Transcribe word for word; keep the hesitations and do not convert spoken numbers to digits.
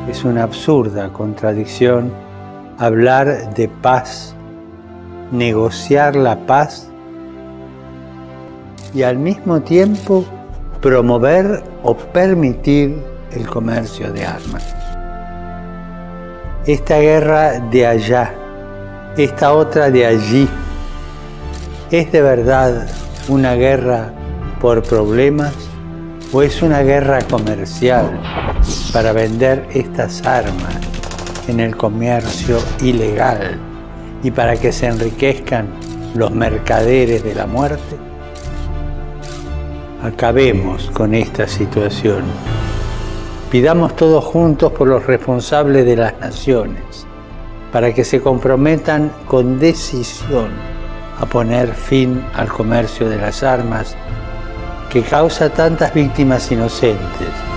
Es una absurda contradicción hablar de paz, negociar la paz y al mismo tiempo promover o permitir el comercio de armas. Esta guerra de allá, esta otra de allí, ¿es de verdad una guerra por problemas o es una guerra comercial para vender estas armas en el comercio ilegal y para que se enriquezcan los mercaderes de la muerte? Acabemos con esta situación. Pidamos todos juntos por los responsables de las naciones, para que se comprometan con decisión a poner fin al comercio de las armas que causa tantas víctimas inocentes